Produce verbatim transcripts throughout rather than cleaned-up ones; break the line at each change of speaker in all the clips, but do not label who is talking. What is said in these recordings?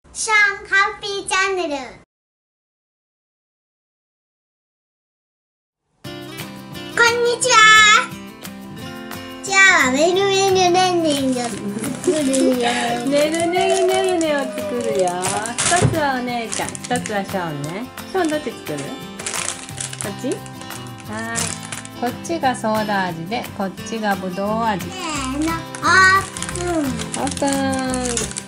シャンハッピーチャンネル。こんにちは。じゃあメルメルねんねんが作るよ。
ねるねるねるねを作るよ。一つはお姉ちゃん、一つはショーンね。ショーンどっち作る？こっち？はーい。こっちがソーダ味で、こっちがぶどう味。
せーの、オープン。
オープン。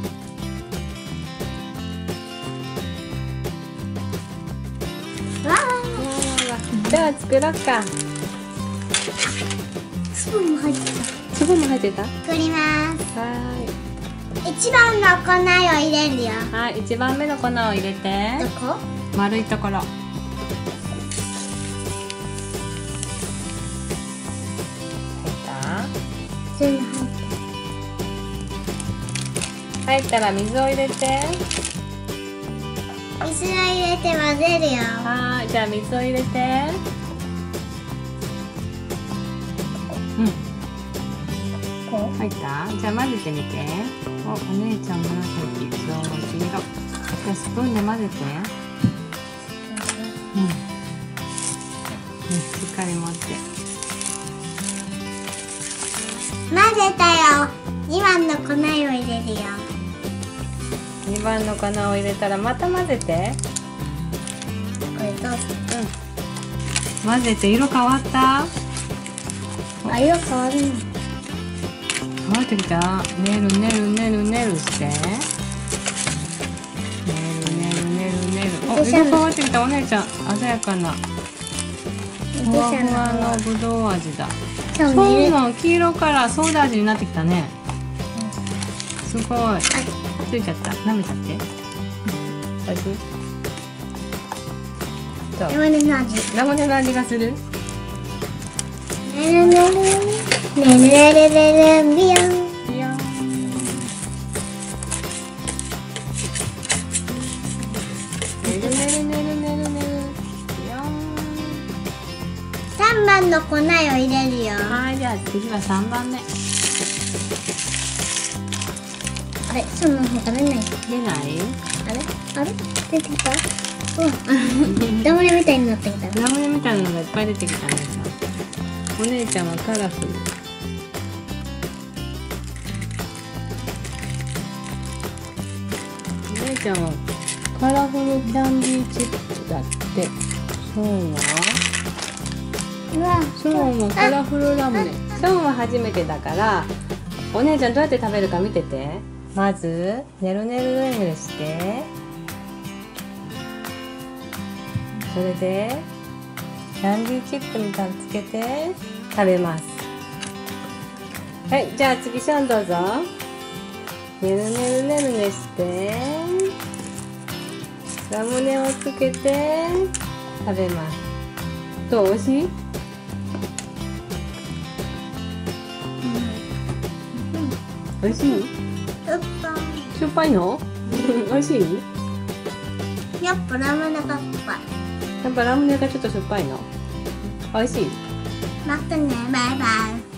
わー。
じゃあ作ろっか。
スプーンも入ってた。
スプーンも入ってた？
作ります。
はーい。
一番の粉を入れるよ。
はい、一番目の粉を入れて。
どこ？
丸いところ。
全部入って。
入ったら水を入れて。
水を入れて混ぜるよ。
はーい、じゃあ水を入れて。うん。
こ
入った？じゃあ混ぜてみて。お、お姉ちゃん紫、そう、黄色。じゃあスプーンで混ぜて。うん。うん、しっかり持って。
混ぜたよ。にばんの粉を入れるよ。
にばんの粉を入れたらまた混ぜて。
これどうぞ。
うん。混ぜて色変わった？
あ、色変わるの。
変わってきた？ねるねるねるねるして。ねるねるねるねる。お、色変わってきた。お姉ちゃん鮮やかなふわふわのぶどう味だ。そうなの、黄色からソーダ味になってきたね。すごい。ついちゃった。舐めちゃって。おいしい？そう。
ラムネの味。
ラムネの味がする？
ねるねるねるねるねるビヨン。
ビヨン。ねるねるねるねるねる。ビヨン。
三番の粉を入れるよ。
はい、じゃあ次は三番目。
あれ、その方が出ない。
出ない？
あれ、あれ、出てきた。うわ、ダムネみたいになってきた。
ラムネみたいなのがいっぱい出てきたね。お姉ちゃんはカラフル。お姉ちゃんはカラフルキャンディーチップだって。そうは？
うわ、
ショーンはカラフルラムネ。ショーンは初めてだから、お姉ちゃんどうやって食べるか見てて。まずねるねるねるして、それでキャンディーチップにつけて食べます。はい、じゃあ次ショーンどうぞ。ねるねるねるねしてラムネをつけて食べます。どう？おいしい？おいしい？
うっぱ
しょっぱいの？おいしい？
い。やっぱラムネが酸っぱい。
やっぱラムネがちょっとしょっぱいの？おいしい？
またね、バイバイ。